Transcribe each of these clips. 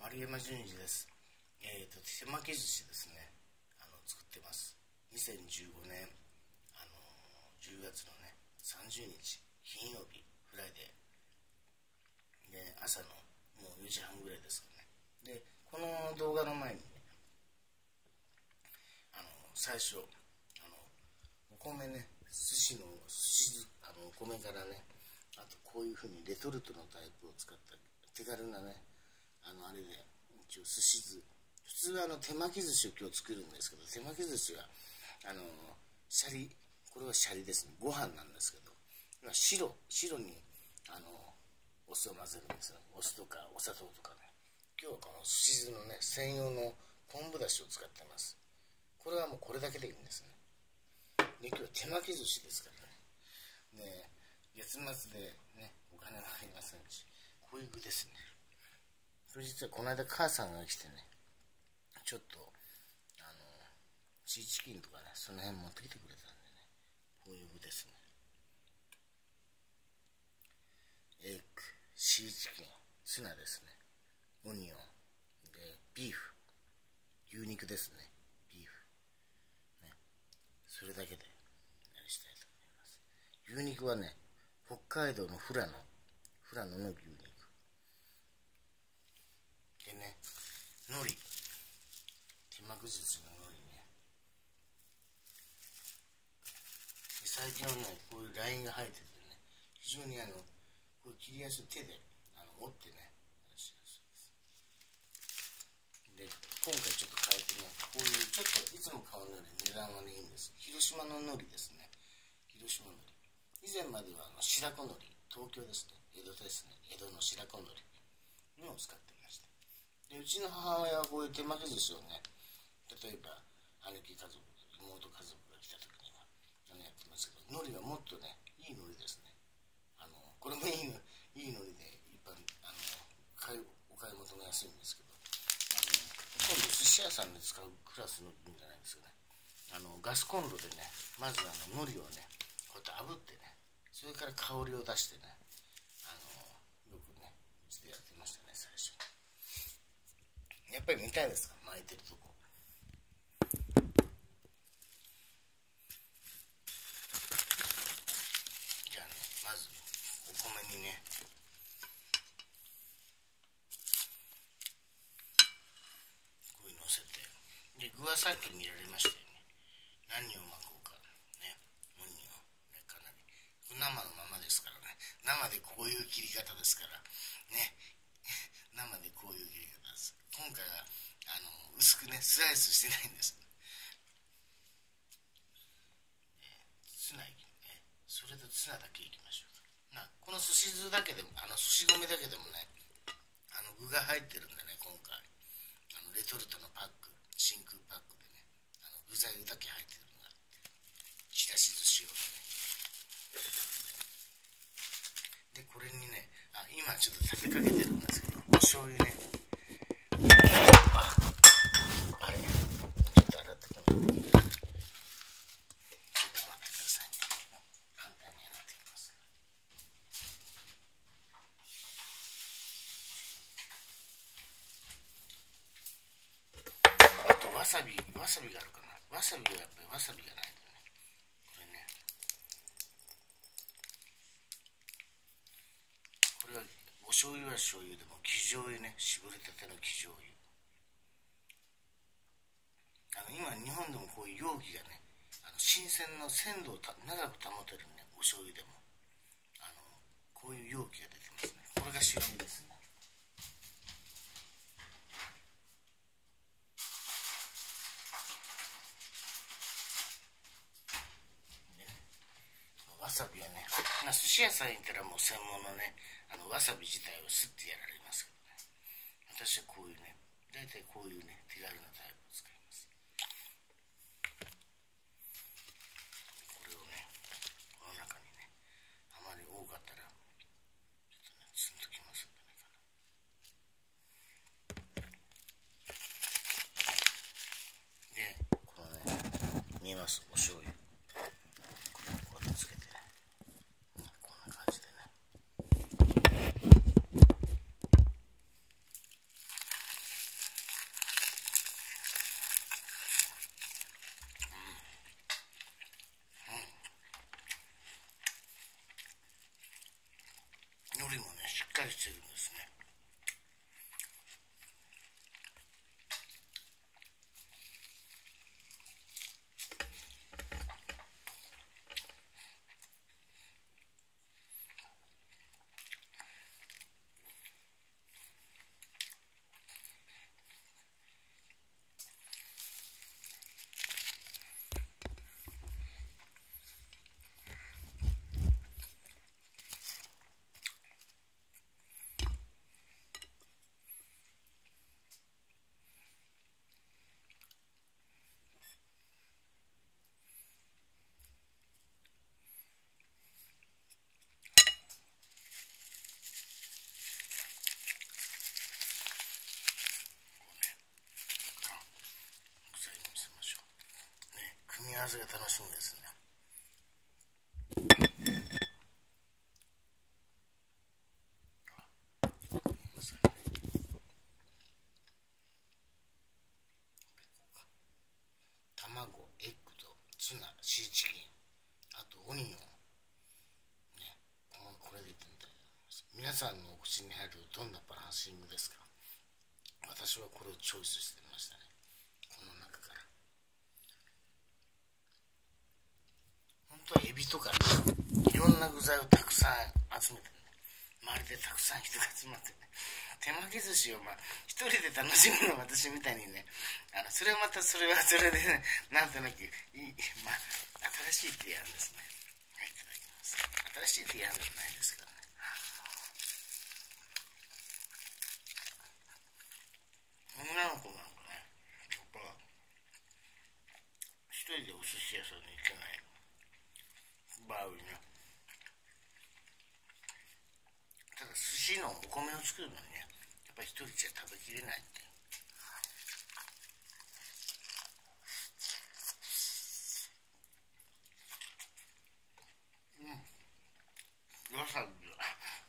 丸山純次です。手巻き寿司ですね、作ってます。2015年10月のね30日金曜日フライデーで、朝のもう4時半ぐらいですかね。でこの動画の前にね、最初お米ね、寿司お米からね、あとこういうふうにレトルトのタイプを使った手軽なね、あれで一応寿司酢、普通は手巻き寿司を今日作るんですけど、手巻き寿司はシャリ、これはシャリですね、ご飯なんですけど、白にお酢を混ぜるんですよ。お酢とかお砂糖とかね。今日はこの寿司酢のね専用の昆布だしを使ってます。これはもうこれだけでいいんですね。で今日は手巻き寿司ですからね。で月末でねお金がありませんし、こういう具ですね。それ実はこの間母さんが来てね、ちょっとシーチキンとかね、その辺持ってきてくれたんでね、こういう具ですね。エッグ、シーチキン、ツナですね、オニオンでビーフ、牛肉ですね、ビーフね、それだけでしたいと思います。牛肉はね、北海道の富良野の牛肉でね、海苔、手巻き寿司の海苔ね。最近はね、こういうラインが入っててね、非常にこう切りやすい、手で折ってね、で今回ちょっと変えてね、こういうちょっといつも買うのより値段はねいいんです。広島の海苔ですね。広島の海苔、以前までは白子海苔、東京ですね、江戸ですね、江戸の白子海苔を使ってました。でうちの母親はこういう手巻き寿司をね、例えば兄貴家族、妹家族が来た時にはやってますけど、海苔はもっとねいい海苔ですね。これもいい海苔で一般お買い求めやすいんですけど、今度寿司屋さんで使うクラスのいいんじゃないですかね。ガスコンロでね、まず海苔をねこうやって炙ってね、それから香りを出してね、よくねうちでやってましたね、最初。やっぱり見たいですか、巻いてるとこ。じゃあね、まずお米にね、こういうの乗せて、で具はさっき見られましたよね。何を巻こうかね、オニオンね、かなり生のままですからね、生でこういう切り方ですからね、生でこういう切り方です。今回は薄くねスライスしてないんです。ツナいきね、それとツナだけいきましょうか。この寿司酢だけでも、寿司米だけでもね、具が入ってるんでね、今回レトルトのパック、真空パックでね、具材だけ入ってるのがちらし寿司用でね。でこれにね、今ちょっと立てかけてるんですけど、お醤油ね、あれちょっと洗ってくるので、ちょっと待ってくださいね。簡単に洗ってきます。あとわさびがあるかな。わさびはやっぱりわさびがないとね、これね、これはお醤油は醤油でも生醤油ね、絞りたての生醤油。今日本でもこういう容器がね、新鮮の鮮度を長く保てるね、お醤油でもこういう容器が出てますね。これが主流ですね。わさびはね、寿司屋さん行ったらもう専門のね、わさび自体をすってやられますけどね、私はこういうね、大体こういうね手軽なタイプを使います。これをね、この中にね、あまり多かったらちょっとね積んどきますんでね。でこのね、見えます、お醤油、これをこうやってつけてね、こんな感じでね、 りしてるんですね。組み合わせが楽しみですね。卵、エッグとツナ、シーチキン、あとオニオンね、これでいってみたいと思います。皆さんのお口に入るどんなバランシングですか？私はこれをチョイスしてみましたね。この中から本当はエビとかいろんな具材をたくさん集めてね、周りでたくさん人が集まってね、手巻き寿司を一人で楽しむの私みたいにね、それはまたそれはそれでね、なんとなく新しい提案ですね。はい、いただきます。新しい提案ではないですからね。女の子なんかね、やっぱ一人でお寿司屋さんに行けない場合ね、ただ寿司のお米を作るのにね、やっぱり一人じゃ食べきれないって。わさびが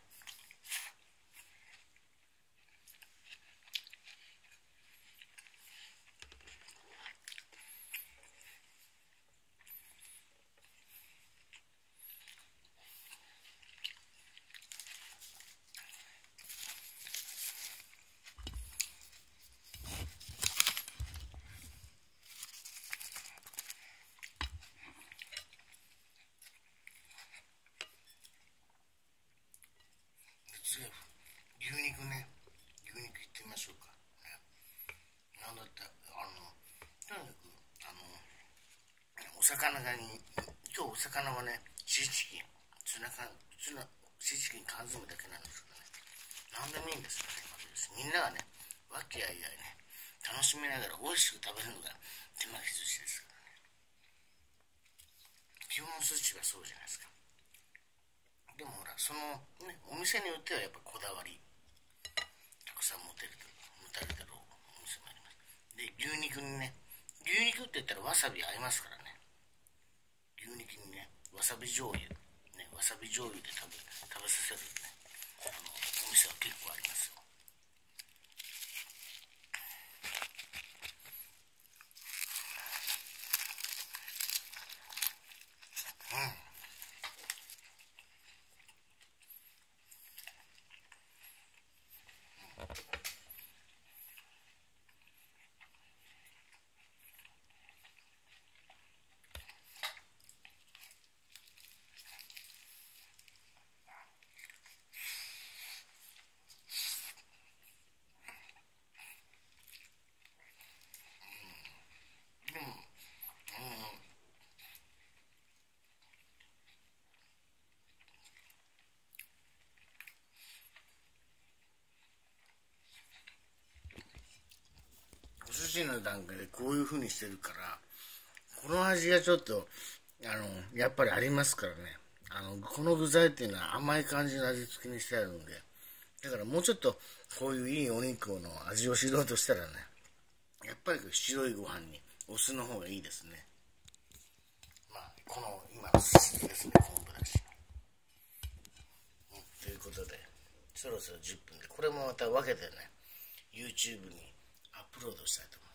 次は牛肉ね、牛肉いってみましょうか、ね、なんだってとにかくお魚がに今日お魚はね、シーチキン、シーチキン缶詰だけなんですけどね、何でもいいんですよね。みんながね、和気あいあいね、楽しみながら美味しく食べるのが手巻き寿司ですからね。基本の寿司はそうじゃないですか。でもほら、そのね、お店によってはやっぱこだわりたくさん持たれてるお店もあります。で、牛肉にね、牛肉って言ったらわさび合いますからね。牛肉にね、わさび醤油ね、わさび醤油で食べさせるね、お店は結構ありますよ。お寿司の段階でこういう風にしてるから、この味がちょっとやっぱりありますからね。この具材っていうのは甘い感じの味付けにしてあるんで、だからもうちょっとこういういいお肉の味を知ろうとしたらね、やっぱり白いご飯にお酢の方がいいですね。この今の寿司ですね、昆布だし、ということでそろそろ10分で、これもまた分けてね YouTube にアップロードしたいと思います。